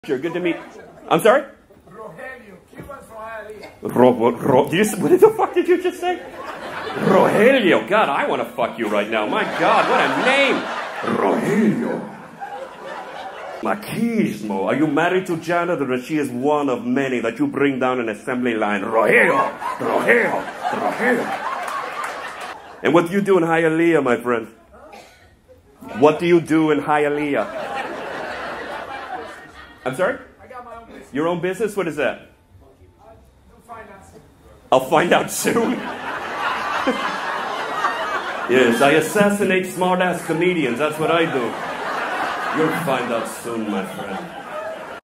Good to meet. I'm sorry? Rogério. What the fuck did you just say? Rogério. God, I want to fuck you right now. My God, what a name. Rogério. Machismo. Are you married to Janet, or she is one of many that you bring down an assembly line? Rogério. Rogério. Rogério. And what do you do in Hialeah, my friend? What do you do in Hialeah? I'm sorry? I got my own business. Your own business? What is that? You'll find out soon. I'll find out soon. Yes, I assassinate smart-ass comedians. That's what I do. You'll find out soon, my friend.